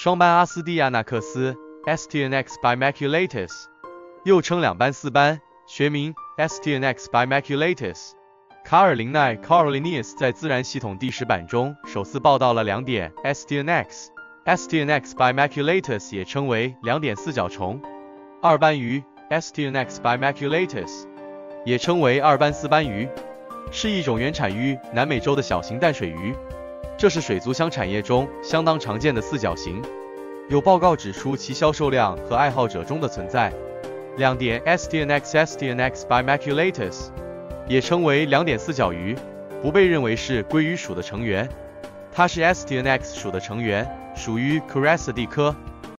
双斑阿斯蒂亚纳克斯 Astyanax bimaculatus， 又称两斑四斑，学名 Astyanax bimaculatus。卡尔林奈 Carolinius 在自然系统第10版中首次报道了2点 Astyanax。Astyanax bimaculatus 也称为2点四角虫。二斑鱼 Astyanax bimaculatus 也称为二斑四斑鱼，是一种原产于南美洲的小型淡水鱼。这是水族箱产业中相当常见的四角形，有报告指出其销售量和爱好者中的存在。2点 Astyanax bimaculatus 也称为2点四角鱼，不被认为是鲑鱼属的成员，它是 Astyanax 属的成员，属于 Coracidae 科。